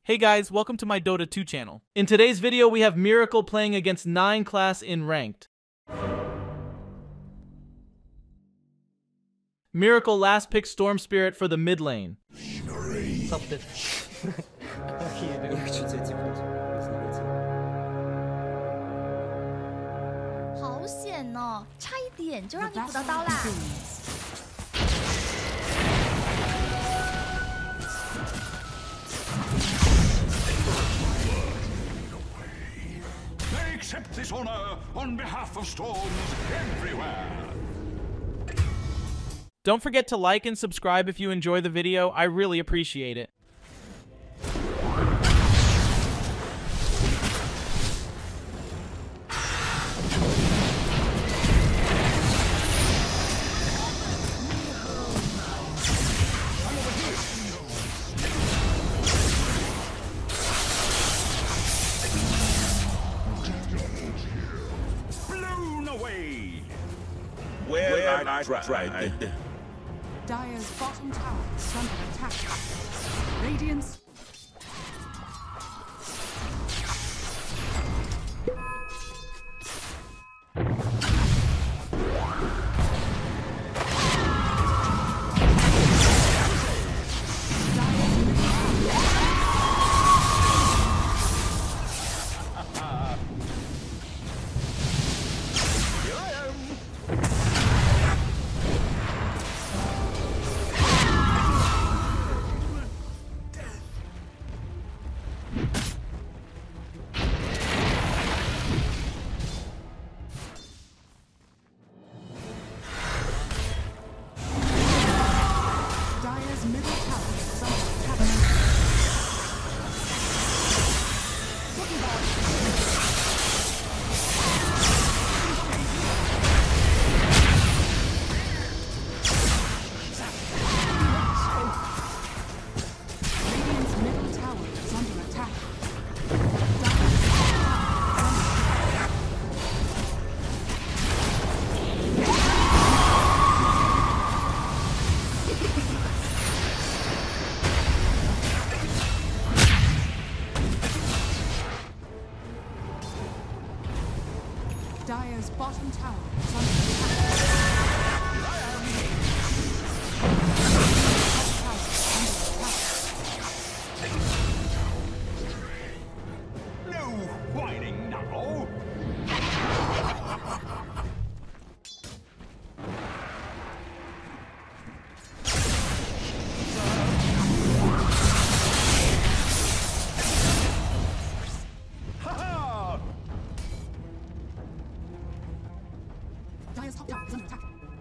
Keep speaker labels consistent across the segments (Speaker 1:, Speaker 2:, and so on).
Speaker 1: Hey guys, welcome to my Dota 2 channel. In today's video, we have Miracle playing against 9 class in Ranked. Miracle last picked StormSpirit for the mid lane.
Speaker 2: Accept this honor on behalf of storms everywhere.
Speaker 1: Don't forget to like and subscribe if you enjoy the video. I really appreciate it.
Speaker 2: Where I tried.
Speaker 3: Dire's bottom tower is under attack. Radiance. Dire's bottom tower is under attack.
Speaker 2: No whining now.
Speaker 3: Dire's top tower is under attack.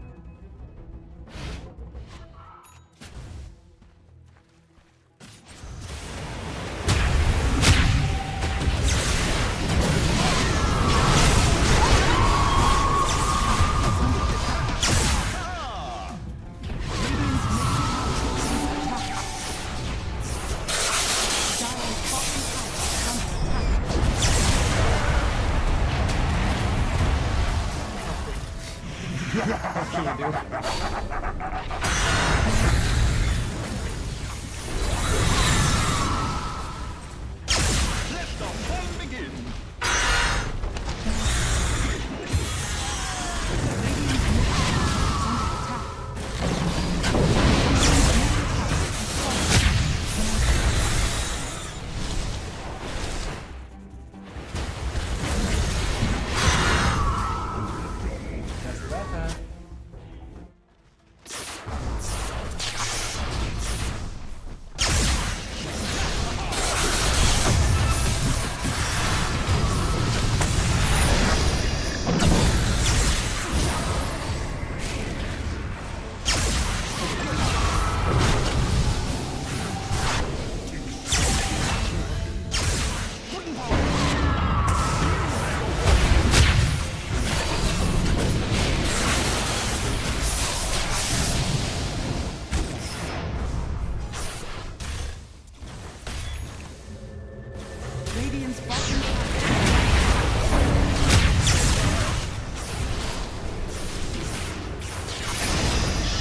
Speaker 3: Radiant's bottom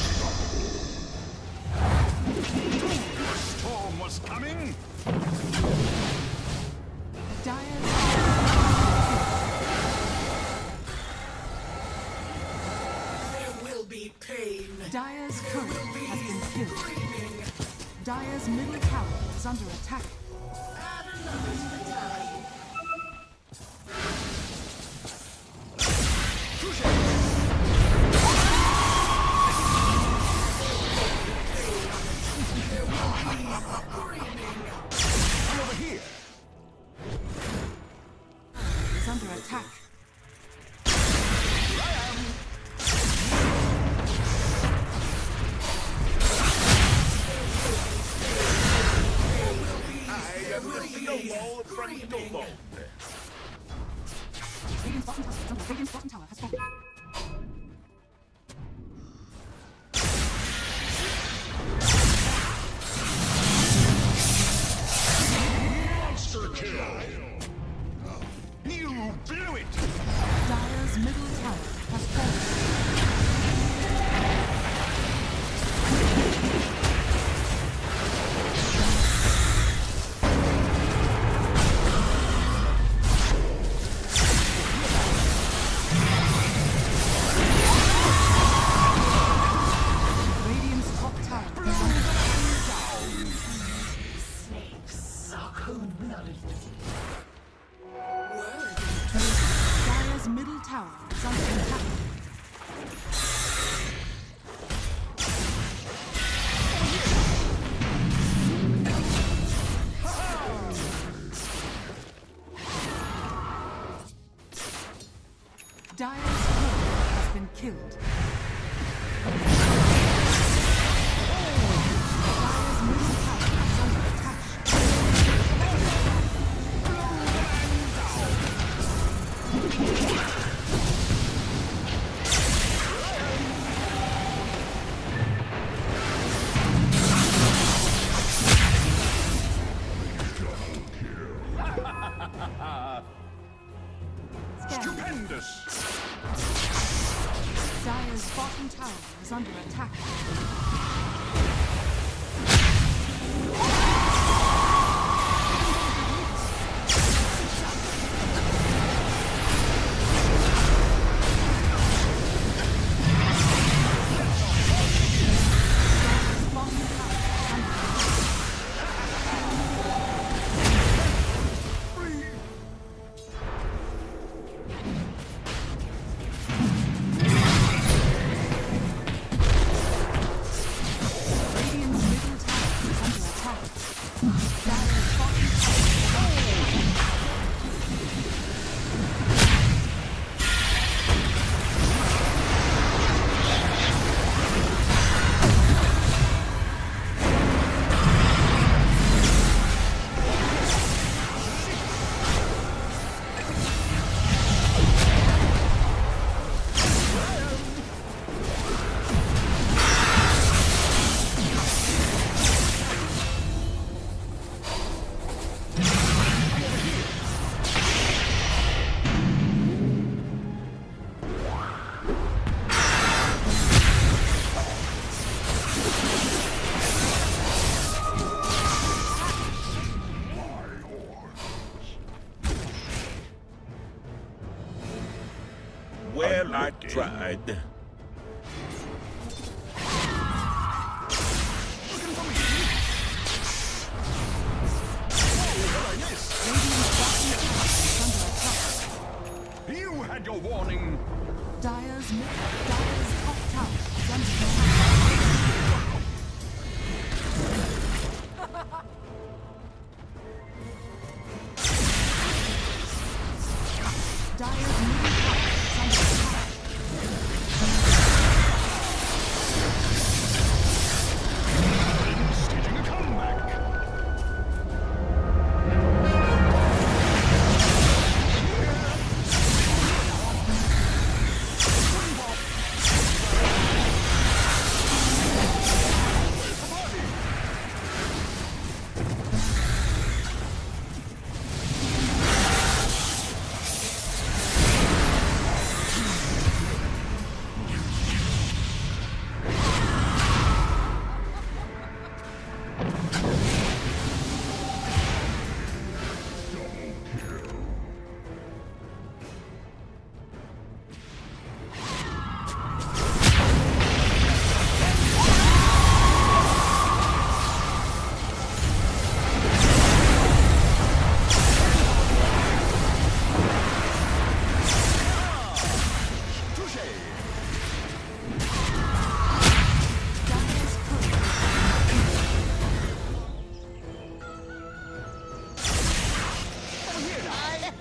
Speaker 2: Storm was coming.
Speaker 3: Dire's middle tower is under attack.
Speaker 2: Over here.
Speaker 3: Is under attack. Radiant's bottom tower has fallen.
Speaker 2: Monster kill. You blew it.
Speaker 3: Dire's middle tower has fallen. Radiant's top tower is under Dire's middle tower is under attack. Dire's turret has been killed. Dire's middle tower is under attack.
Speaker 2: Stupendous.
Speaker 3: Dire's bottom tower is under attack. Dire's bottom tower is under attack. Radiant's middle tower is under attack. Dire's bottom tower is under attack.
Speaker 4: Well, I tried.
Speaker 2: You had your warning.
Speaker 3: Dire's top tower is under attack. Dire's middle tower is under attack.
Speaker 2: Staging a comeback.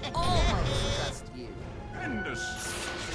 Speaker 4: Always trust you.
Speaker 2: Tremendous.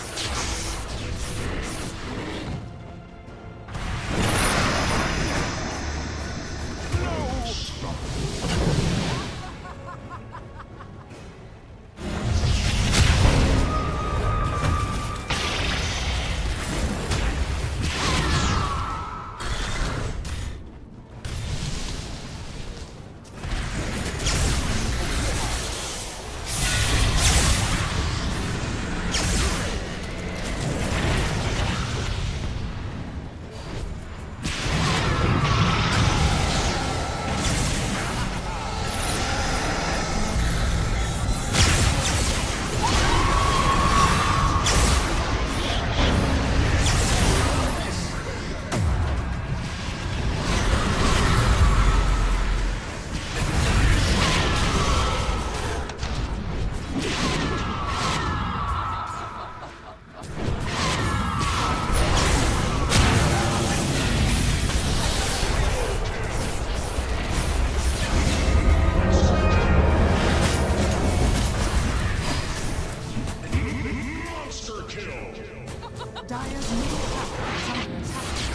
Speaker 3: Dire's middle tower is under attack.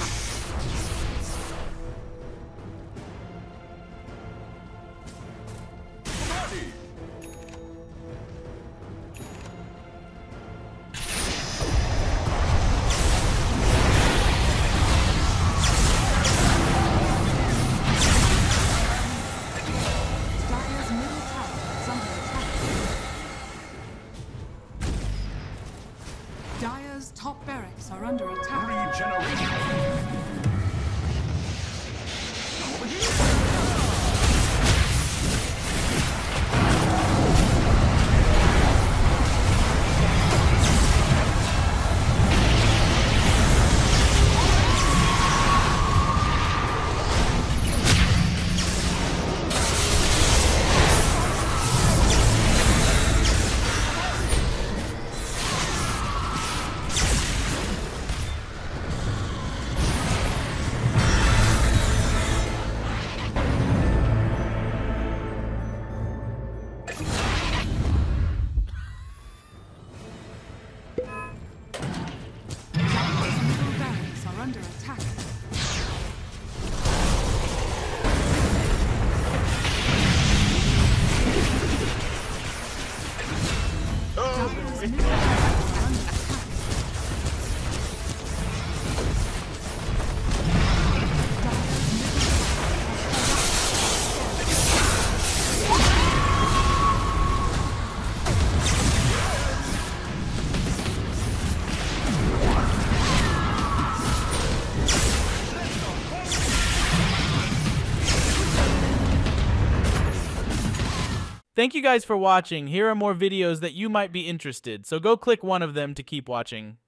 Speaker 2: Body.
Speaker 3: Dire's middle tower is under attack. Dire's top barracks are under attack.
Speaker 2: Regeneration.
Speaker 3: Dire's middle barracks are under attack. Dire's middle barracks are under attack. Dire's middle
Speaker 1: Thank you guys for watching. Here are more videos that you might be interested, so go click one of them to keep watching.